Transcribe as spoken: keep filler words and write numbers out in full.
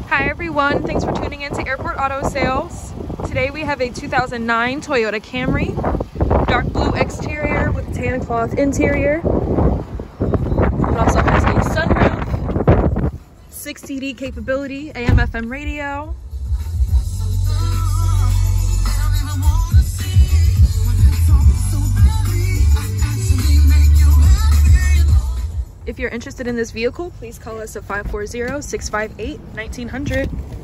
Hi everyone, thanks for tuning in to Airport Auto Sales. Today we have a two thousand nine Toyota Camry, dark blue exterior with tan cloth interior. It also has a sunroof, six C D capability, A M F M radio. If you're interested in this vehicle, please call us at five four zero, six five eight, nineteen hundred.